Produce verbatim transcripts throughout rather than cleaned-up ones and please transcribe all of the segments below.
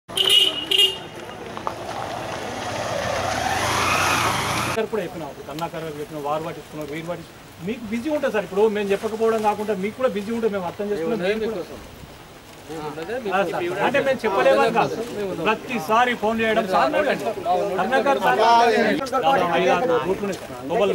కూడా చెప్పినాం కన్నాకర్ చెప్పిన వారు పట్టించుకున్నాం వీరు పట్టించుకున్నాం మీకు బిజీ ఉంటుంది సార్. ఇప్పుడు మేము చెప్పకపోవడం కాకుండా మీకు కూడా బిజీ ఉంటుంది, మేము అర్థం చేసుకున్నాం. అంటే మేము చెప్పలేము కాదు, ప్రతిసారి ఫోన్ చేయడం కన్నాకర్ ఐదారు రూట్లు తొవ్వలు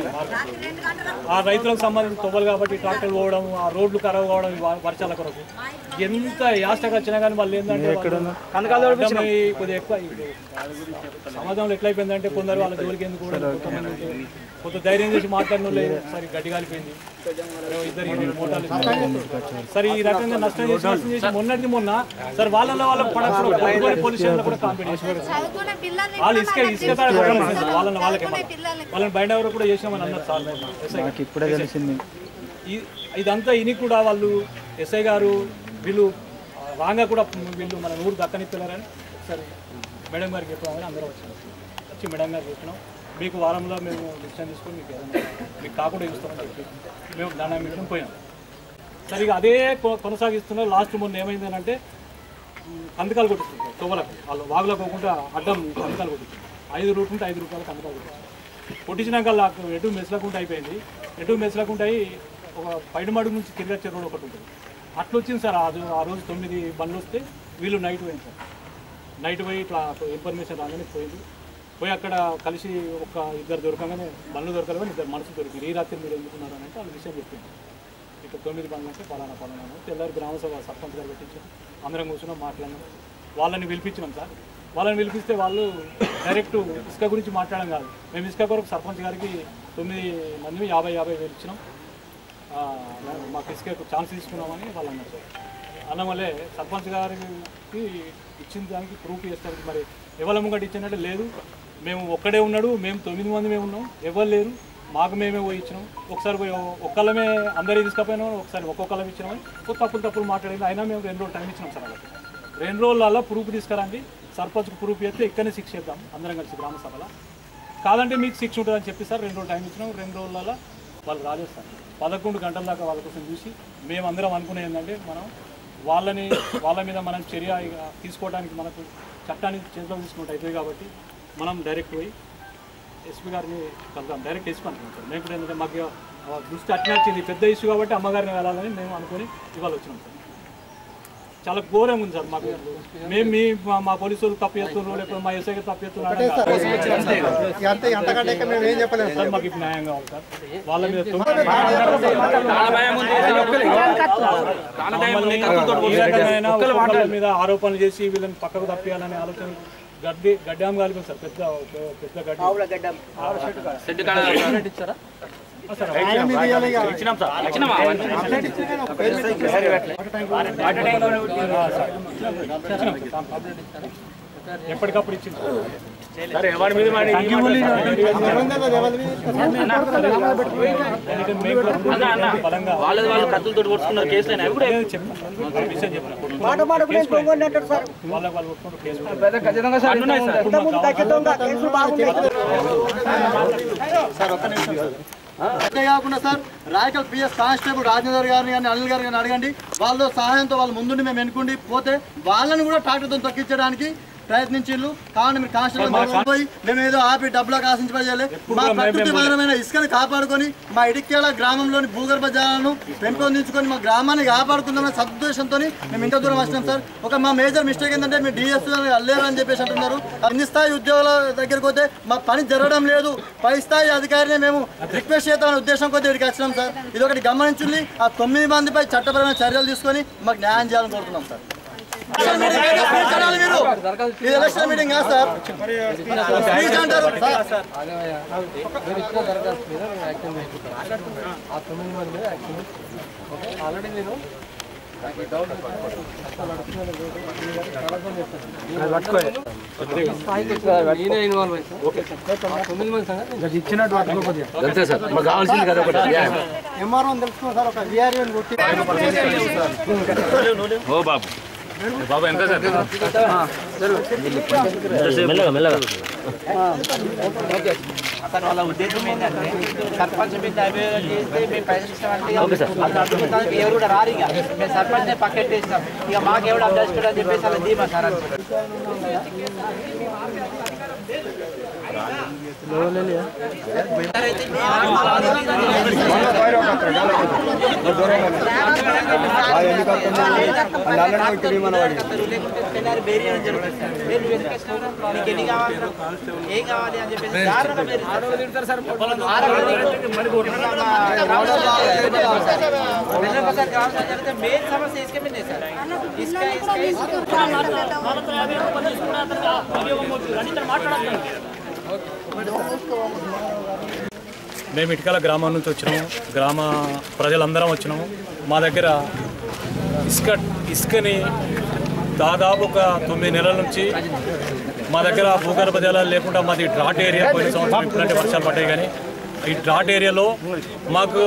ఆ రైతులకు సంబంధించిన తొవ్వలు కాబట్టి ట్రాక్టర్లు పోవడం, ఆ రోడ్లు ఖరాబ్ కావడం వర్షాల కొరకు ఎంత యాస్టగా వచ్చినా కానీ వాళ్ళు ఏంటంటే కొద్దిగా ఎక్కువ సమాజంలో ఎట్లయిపోయిందంటే కొందరు వాళ్ళ జోలికి ఎందుకు కూడా కొంత ధైర్యం చేసి మాట్లాడిన లేదు. సరే గడ్డి కాలిపోయింది, ఇద్దరు మోటార్లు సరే ఈ రకంగా నష్టం చేసి నష్టం చేసి మొన్నటి మొన్న సార్ వాళ్ళ వాళ్ళ పడకుండా పోలీస్ స్టేషన్లో కూడా కాంపిటీషన్ వాళ్ళు ఇసుక ఇసుక వాళ్ళని వాళ్ళకి వాళ్ళని బయట ఎవరు కూడా చేసామని అన్నారు సార్. ఇప్పుడే తెలిసింది ఇదంతా ఇని కూడా వాళ్ళు ఎస్ఐ గారు వీళ్ళు రాగా కూడా వీళ్ళు మన ఊరు దక్కనిస్తున్నారని సరే మేడం గారికి చెప్పామని అందరూ వచ్చాం. వచ్చి మేడం గారు చెప్పినాం మీకు వారంలో మేము డిసిషన్ తీసుకొని మీకు ఏదైనా మీకు కాకుండా చూస్తామని చెప్పి మేము దాని మీద పోయినాం. సరే ఇక అదే కొనసాగిస్తున్నారు. లాస్ట్ మొన్న ఏమైందనంటే కందకాలు కొట్టిస్తున్నారు తొవ్వలకు, వాళ్ళు వాగులో పోకుండా అడ్డం కందకాలు కొట్టించారు. ఐదు రూపాయలు ఉంటే ఐదు రూపాయలు కందకాలు కొట్టించారు. కొట్టించినాక ఎటు మెసలకుండా అయిపోయింది. ఎటు మెసలకుండా అయి ఒక పైడిమడుగు నుంచి కిరిగచ్చే రోడ్ ఒకటి ఉంటుంది, అట్లా వచ్చింది సార్. అది ఆ రోజు తొమ్మిది బండ్లు వస్తే వీళ్ళు నైట్ పోయింది సార్. నైట్ పోయి ఇట్లా ఇన్ఫర్మేషన్ రాగానే పోయింది. పోయి అక్కడ కలిసి ఒక ఇద్దరు దొరకగానే బండ్లు దొరకలేదని ఇద్దరు మనసు దొరికింది. ఈ రాత్రి మీరు ఎందుకున్నారు అని అంటే వాళ్ళ విషయం చెప్పింది. ఇక్కడ తొమ్మిది బండ్లు అంటే పలానా పలానా తెల్లారి గ్రామసభ సర్పంచ్ గారు పెట్టించాం, అందరం కూర్చున్నాం మాట్లాడినాం. వాళ్ళని పిలిపించినాం సార్. వాళ్ళని పిలిపిస్తే వాళ్ళు డైరెక్ట్ ఇసుక గురించి మాట్లాడడం కాదు, మేము ఇసుక కొరకు సర్పంచ్ గారికి తొమ్మిది మంది యాభై యాభై వేలు ఇచ్చినాం, మాకు ఇసుక ఛాన్స్ తీసుకున్నామని వాళ్ళు అన్నారు సార్. అన్న వల్లే సర్పంచ్ గారికి ఇచ్చిన దానికి ప్రూఫ్ చేస్తారు. మరి ఎవరి ముంగట ఇచ్చినట్టు లేదు, మేము ఒక్కడే ఉన్నాడు, మేము తొమ్మిది మంది మేము ఉన్నాం, ఎవరు లేరు, మాకు మేమే పోయి ఇచ్చినాం. ఒకసారి పోయి ఒక్కళ్ళమే అందరికీ తీసుకుపోయినాం, ఒకసారి ఒక్కొక్కళ్ళం ఇచ్చినామని తప్పులు తప్పులు మాట్లాడింది. అయినా మేము రెండు రోజులు టైం ఇచ్చినాం సార్. వాళ్ళకి రెండు రోజులలో ప్రూఫ్ తీసుకురండి, సర్పంచ్కి ప్రూఫ్ చేస్తే ఇక్కడనే శిక్ష చేద్దాం అందరం కలిసి గ్రామ సభలో, కాదంటే మీకు శిక్ష ఉంటుందని చెప్పి సార్ రెండు రోజులు టైం ఇచ్చినాం. రెండు రోజులలో వాళ్ళు రాజేస్తారు. పదకొండు గంటల దాకా వాళ్ళ కోసం చూసి మేమందరం అనుకునే ఏంటంటే మనం వాళ్ళని వాళ్ళ మీద మనం చర్య తీసుకోవడానికి మనకు చట్టాన్ని చేతిలో తీసుకుంటే అవుతుంది కాబట్టి మనం డైరెక్ట్ పోయి ఎస్పీ గారిని కలుద్దాం. డైరెక్ట్ ఎస్పీ అనుకున్నాం సార్. మేము కూడా ఏంటంటే మాకు దృష్టి అట్లా వచ్చింది, పెద్ద ఇష్యూ కాబట్టి అమ్మగారిని వెళ్ళాలని మేము అనుకుని ఇవాళ వచ్చినాం సార్. చాలా ఘోరంగా ఉంది సార్ మాకు. మేము మీ మా పోలీసు వాళ్ళు తప్పు చేస్తున్నారు, లేకపోతే మా ఎస్ఐ తప్పు చేస్తున్నారు సార్. మాకు ఇప్పుడు న్యాయం కావాలి సార్. వాళ్ళ మీద ఈ రకమైన మీద ఆరోపణలు చేసి వీళ్ళని పక్కకు తప్పియాలనే ఆలోచన గడ్డి గడ్డాం కాలిపోయింది సార్. పెద్ద పెద్ద గడ్డి ఎప్పటికప్పుడు ఇచ్చింది. అంతేకాకుండా sir Raikal PS constable Rajender గారిని కానీ అనిల్ గారిని కానీ అడగండి, వాళ్ళ సహాయంతో వాళ్ళు ముందుండి మేము ఎన్నుకుండి పోతే వాళ్ళని కూడా ట్రాక్టర్తో తొక్కించడానికి ప్రయత్నించిండ్రు. కావున మీరు కానిస్టేబుల్ పోయి మేము ఏదో ఆపి డబ్బులకు ఆశించబోయాలి. మా ప్రకృతి పరమైన ఇసుకను కాపాడుకొని మా ఇడిక్కేల గ్రామంలోని భూగర్భ జలాలను పెంపొందించుకొని మా గ్రామాన్ని కాపాడుకుందామనే సదుద్దేశంతో మేము ఇంత దూరం వచ్చినాం సార్. ఒక మా మేజర్ మిస్టేక్ ఏంటంటే మీరు డిఎస్ అల్లేరు అని చెప్పేసి అంటున్నారు. అన్ని స్థాయి ఉద్యోగాల దగ్గరికి పోతే మా పని జరగడం లేదు, పై స్థాయి అధికారిని మేము రిక్వెస్ట్ చేద్దామనే ఉద్దేశం కొద్దిగా ఇక్కడికి వచ్చినాం సార్. ఇది ఒకటి గమనించుంది. ఆ తొమ్మిది మందిపై చట్టపరమైన చర్యలు తీసుకొని మాకు న్యాయం చేయాలని కోరుతున్నాం సార్. ఇది ఎలక్షన్ మీటింగ్ కాదు సార్. అంటారు ఆల్రెడీ నేను ఎంఆర్ఓ తెలుసుకో సార్. ఒక విఆర్ఓని కొట్టి ఓ బాబు బాబు ఎంత సార్ మెల్లగా మెల్లగా అసలు వాళ్ళ ఉద్దేశం ఏంటంటే సర్పంచ్ మీద అభియోగం చేస్తే మేము పైసలు ఇస్తామంటే అసలు అడ్డుకుంటానికి ఎవరు కూడా రారు. ఇక మేము సర్పంచ్నే పక్కెట్టేస్తాం, ఇక మాకెవడు అడ్డేస్తాడు అని చెప్పేసి అలా ధీమా సార్ అని ఎన్ని కావాలి ఏం కావాలి అని చెప్పేసి మెయిన్ సమస్య ఇసుక మీదే సార్. ఇసుక ఇసుక మేము ఇటుకల గ్రామం నుంచి వచ్చినాము, గ్రామ ప్రజలందరం వచ్చినాము. మా దగ్గర ఇసుక ఇసుకని దాదాపు ఒక తొమ్మిది నెలల నుంచి మా దగ్గర భూగర్భ జలాలు లేకుండా మాది డ్రాట్ ఏరియా. పోయిన సంవత్సరం ఇప్పుడంటే వర్షాలు పడ్డాయి, కానీ ఈ డ్రాట్ ఏరియాలో మాకు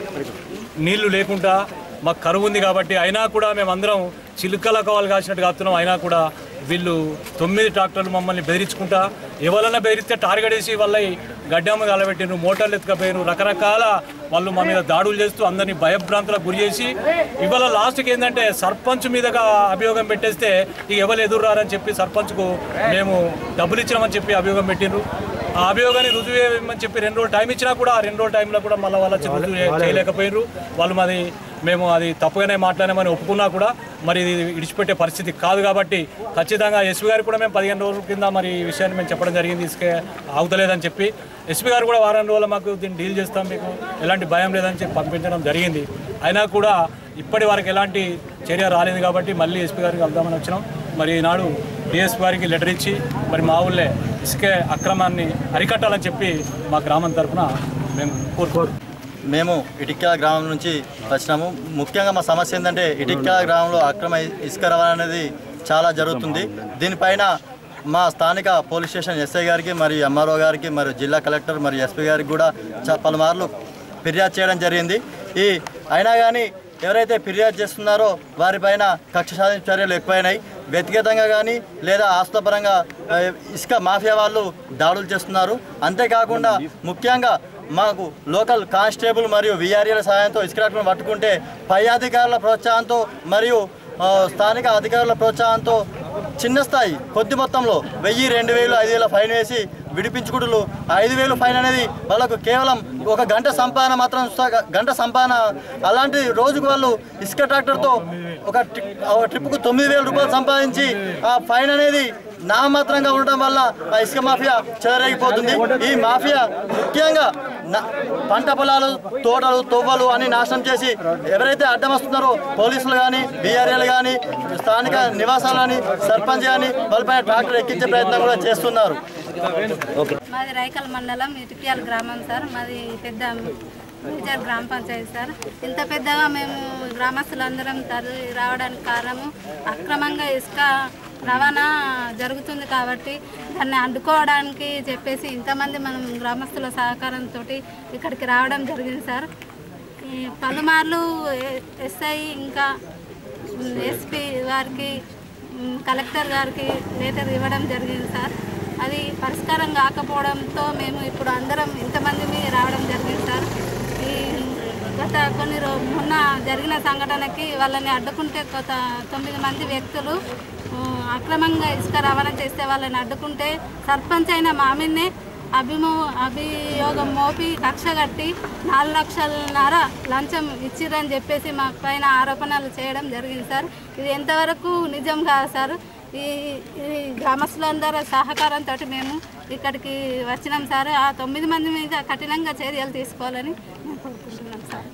నీళ్లు లేకుండా మాకు కరువు ఉంది. కాబట్టి అయినా కూడా మేమందరం చిలుకల కావాలి కాసినట్టు కాస్తున్నాం. అయినా కూడా వీళ్ళు తొమ్మిది ట్రాక్టర్లు మమ్మల్ని బెదిరించుకుంటా, ఎవరైనా బెదిరిస్తే టార్గెట్ వేసి వాళ్ళ గడ్డమ్మ కలబెట్టిను, మోటార్లు ఎత్తుకపోయారు, రకరకాల వాళ్ళు మా మీద దాడులు చేస్తూ అందరినీ భయభ్రాంతులకు గురి చేసి ఇవాళ లాస్ట్కి ఏంటంటే సర్పంచ్ మీదగా అభియోగం పెట్టేస్తే ఇక ఎవరు ఎదురురారని చెప్పి సర్పంచ్కు మేము డబ్బులు ఇచ్చినామని చెప్పి అభియోగం పెట్టిండ్రు. ఆ అభియోగాన్ని రుజువు చేయమని చెప్పి రెండు రోజులు టైం ఇచ్చినా కూడా ఆ రెండు రోజుల టైంలో కూడా మళ్ళీ వాళ్ళు వచ్చి రుజువు చేయలేకపోయినారు. వాళ్ళు మాది మేము అది తప్పుగానే మాట్లాడామని ఒప్పుకున్నా కూడా మరి ఇది ఇడిచిపెట్టే పరిస్థితి కాదు. కాబట్టి ఖచ్చితంగా ఎస్పీ గారికి కూడా మేము పదిహేను రోజుల కింద మరి ఈ విషయాన్ని మేము చెప్పడం జరిగింది, ఇసుక ఆగుతలేదని చెప్పి. ఎస్పీ గారు కూడా వారం రోజులు మాకు దీన్ని డీల్ చేస్తాం, మీకు ఎలాంటి భయం లేదని చెప్పి పంపించడం జరిగింది. అయినా కూడా ఇప్పటి వరకు ఎలాంటి చర్య రాలేదు. కాబట్టి మళ్ళీ ఎస్పీ గారికి వెళ్దామని వచ్చినాం. మరి ఈనాడు డిఎస్పీ గారికి లెటర్ ఇచ్చి మరి మా ఊళ్ళే ఇసుక అక్రమాన్ని అరికట్టాలని చెప్పి మా గ్రామం తరఫున మేము కోరుకోరు. మేము ఇటిక్కాల గ్రామం నుంచి వచ్చినాము. ముఖ్యంగా మా సమస్య ఏంటంటే ఇటిక్కాల గ్రామంలో అక్రమ ఇసుక రవాణా అనేది చాలా జరుగుతుంది. దీనిపైన మా స్థానిక పోలీస్ స్టేషన్ ఎస్ఐ గారికి మరియు ఎంఆర్ఓ గారికి మరియు జిల్లా కలెక్టర్ మరియు ఎస్పీ గారికి కూడా పలుమార్లు ఫిర్యాదు చేయడం జరిగింది. ఈ అయినా కానీ ఎవరైతే ఫిర్యాదు చేస్తున్నారో వారిపైన కక్ష సాధింపు చర్యలు ఎక్కువైనాయి. వ్యక్తిగతంగా కానీ లేదా ఆస్తుపరంగా ఇసుక మాఫియా వాళ్ళు దాడులు చేస్తున్నారు. అంతేకాకుండా ముఖ్యంగా మాకు లోకల్ కానిస్టేబుల్ మరియు విఆర్ఏల సహాయంతో ఇసుక ట్రాక్టర్ను పట్టుకుంటే పై అధికారుల ప్రోత్సాహంతో మరియు స్థానిక అధికారుల ప్రోత్సాహంతో చిన్న స్థాయి కొద్ది మొత్తంలో వెయ్యి రెండు వేలు ఐదు వేల ఫైన్ వేసి విడిపించుకుంటూ ఐదు వేలు ఫైన్ అనేది వాళ్ళకు కేవలం ఒక గంట సంపాదన మాత్రం గంట సంపాదన. అలాంటి రోజుకు వాళ్ళు ఇసుక ట్రాక్టర్తో ఒక ట్రిప్కు తొమ్మిది వేల రూపాయలు సంపాదించి ఆ ఫైన్ అనేది నామాత్రంగా ఉండడం వల్ల ఆ ఇసుక మాఫియా చెలరేగిపోతుంది. ఈ మాఫియా ముఖ్యంగా పంట పొలాలు, తోటలు, తొవ్వలు అని నాశనం చేసి ఎవరైతే అడ్డం వస్తున్నారో పోలీసులు కానీ బీఆర్ఏలు కానీ స్థానిక నివాసాలు కానీ సర్పంచ్ కానీ వాళ్ళపైన ట్రాక్టర్ ఎక్కించే ప్రయత్నం కూడా చేస్తున్నారు. మాది రైకల్ మండలం ఇటిక్యాల గ్రామం సార్. మాది పెద్ద మేజర్ గ్రామ పంచాయతీ సార్. ఇంత పెద్దగా మేము గ్రామస్తులందరం తరలి రావడానికి కారణము అక్రమంగా ఇసుక రవాణా జరుగుతుంది కాబట్టి దాన్ని అడ్డుకోవడానికి చెప్పేసి ఇంతమంది మనం గ్రామస్తుల సహకారంతో ఇక్కడికి రావడం జరిగింది సార్. ఈ పలుమార్లు ఎస్ఐ ఇంకా ఎస్పీ గారికి కలెక్టర్ గారికి లెటర్ ఇవ్వడం జరిగింది సార్. అది పరిష్కారం కాకపోవడంతో మేము ఇప్పుడు అందరం ఇంతమంది రావడం జరిగింది సార్. ఈ గత కొన్ని రో మొన్న జరిగిన సంఘటనకి వాళ్ళని అడ్డుకుంటే కొత్త తొమ్మిది మంది వ్యక్తులు అక్రమంగా ఇసుక రవాణా చేస్తే వాళ్ళని అడ్డుకుంటే సర్పంచ్ అయిన మామిన్నే అభిమో అభియోగం మోపి కక్ష కట్టి నాలుగు లక్షలన్నర లంచం ఇచ్చిరని చెప్పేసి మా పైన ఆరోపణలు చేయడం జరిగింది సార్. ఇది ఎంతవరకు నిజం కాదు సార్. ఈ ఈ గ్రామస్తులందరూ సహకారంతో మేము ఇక్కడికి వచ్చినాం సార్. ఆ తొమ్మిది మంది మీద కఠినంగా చర్యలు తీసుకోవాలని మేము కోరుకుంటున్నాం సార్.